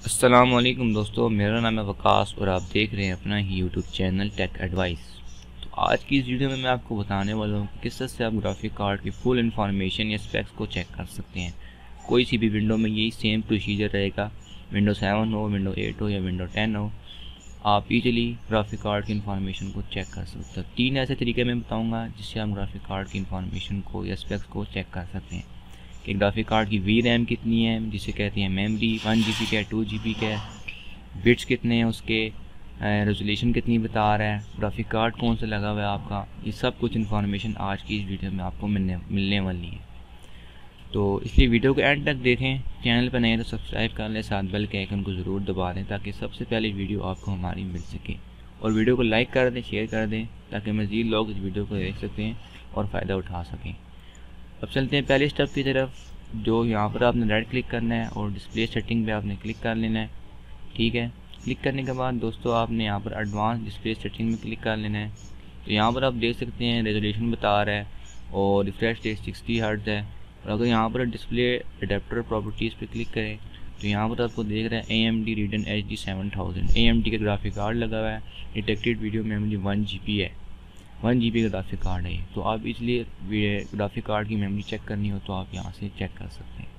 अस्सलामुअलैकुम दोस्तों, मेरा नाम है वकास और आप देख रहे हैं अपना ही यूट्यूब चैनल टेक एडवाइस। तो आज की इस वीडियो में मैं आपको बताने वाला हूँ कि किस तरह से आप ग्राफिक कार्ड की फुल इंफॉर्मेशन या स्पेक्स को चेक कर सकते हैं। कोई सी भी विंडो में यही सेम प्रोसीजर रहेगा, विंडो 7 हो, विंडो 8 हो या विंडो 10 हो, आप इजीली ग्राफिक कार्ड की इंफॉर्मेशन को चेक कर सकते हैं। 3 ऐसे तरीके मैं बताऊँगा जिससे आप ग्राफिक कार्ड की इंफॉर्मेशन को या स्पेक्स को चेक कर सकते हैं कि ग्राफिक कार्ड की वी रैम कितनी है, जिसे कहते हैं मेमोरी, 1 GB का है, 2 GB का है, बिट्स कितने हैं उसके, रेजोल्यूशन कितनी बता रहा है, ग्राफिक कार्ड कौन सा लगा हुआ है आपका, ये सब कुछ इन्फॉर्मेशन आज की इस वीडियो में आपको मिलने वाली है। तो इसलिए वीडियो को एंड तक देखें। चैनल पर नए तो सब्सक्राइब कर लें, साथ बेल के आइकन को ज़रूर दबा दें ताकि सबसे पहले वीडियो आपको हमारी मिल सके, और वीडियो को लाइक कर दें, शेयर कर दें ताकि मज़ीद लोग इस वीडियो को देख सकते हैं और फ़ायदा उठा सकें। अब चलते हैं पहले स्टेप की तरफ, जो यहाँ पर आपने राइट क्लिक करना है और डिस्प्ले सेटिंग पे आपने क्लिक कर लेना है। ठीक है, क्लिक करने के बाद दोस्तों आपने यहाँ पर एडवांस डिस्प्ले सेटिंग में क्लिक कर लेना है। तो यहाँ पर आप देख सकते हैं रेजोल्यूशन बता रहा है और रिफ्रेश रेट 60 हर्ट्ज़ है। और अगर यहाँ पर डिस्प्ले अडेप्टर प्रॉपर्टीज़ पे क्लिक करें तो यहाँ पर आपको देख रहा है AMD Radeon HD 7000 AMD का ग्राफिक कार्ड लगा हुआ है। डिटेक्टेड वीडियो मेमोरी 1 GB है, 1 GB का ग्राफिक कार्ड है ये। तो आप इसलिए ग्राफिक कार्ड की मेमोरी चेक करनी हो तो आप यहाँ से चेक कर सकते हैं।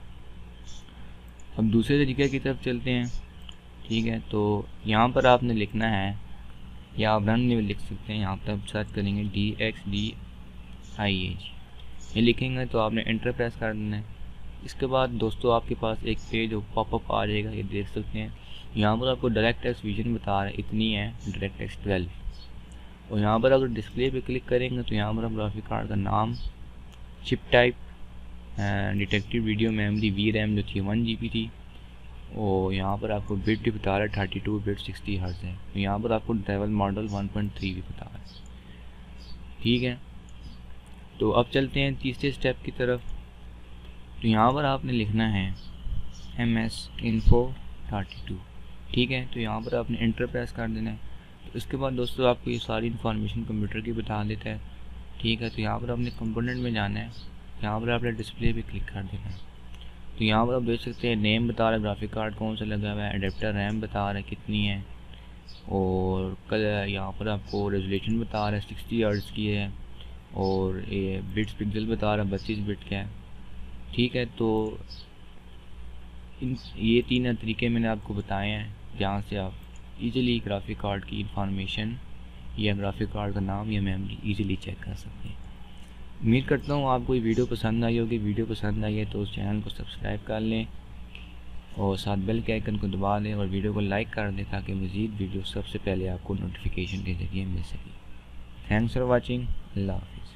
अब दूसरे तरीके की तरफ चलते हैं। ठीक है, तो यहाँ पर आपने लिखना है या आप रन में लिख सकते हैं। यहाँ पर आप सर्च करेंगे DXDIAG, ये लिखेंगे तो आपने एंटर प्रेस कर देना है। इसके बाद दोस्तों आपके पास एक पेज पॉपअप आ जाएगा, ये देख सकते हैं। यहाँ पर आपको डायरेक्ट टेक्स्ट विजन बता रहा है इतनी है, डायरेक्ट टेक्स्ट 12। और यहाँ पर अगर डिस्प्ले पे क्लिक करेंगे तो यहाँ पर आप ग्राफिक कार्ड का नाम, chip type, detective video memory, V RAM जो थी 1 GB थी, और यहाँ पर आपको बिट भी बता रहा है 32 बिट 60 हर्ट्ज़ है। तो यहाँ पर आपको ट्रैवल मॉडल 1.3 भी बता रहा है। ठीक है, तो अब चलते हैं तीसरे स्टेप की तरफ। तो यहाँ पर आपने लिखना है MS Info 32। ठीक है, तो यहाँ पर आपने एंटर प्रेस कर देना है। तो इसके बाद दोस्तों आपको ये सारी इन्फॉर्मेशन कंप्यूटर की बता देता है। ठीक है, तो यहाँ पर आपने कंपोनेंट में जाना है, यहाँ पर आपने डिस्प्ले पे क्लिक कर देना है। तो यहाँ पर आप देख सकते हैं नेम बता रहा है, ग्राफिक कार्ड कौन सा लगा हुआ है, अडेप्टर रैम बता रहा है कितनी है, और कल यहाँ पर आपको रेजोल्यूशन बता रहा है 60 हर्ट्ज़ की है, और ये बिट्स पिक्सल बता रहा है 32 बिट का है। ठीक है, तो ये 3 तरीके मैंने आपको बताए हैं जहाँ से आप इजीली ग्राफिक कार्ड की इंफॉर्मेशन या ग्राफिक कार्ड का नाम या मेमोरी इजीली चेक कर सकते हैं। उम्मीद करता हूँ आपको ये वीडियो पसंद आई होगी। वीडियो पसंद आई है तो उस चैनल को सब्सक्राइब कर लें और साथ बेल के आइकन को दबा दें और वीडियो को लाइक कर दें ताकि मज़ीद वीडियो सबसे पहले आपको नोटिफिकेशन के ज़रिए मिल सके। Thanks for watching. अल्लाह हाफ़िज़।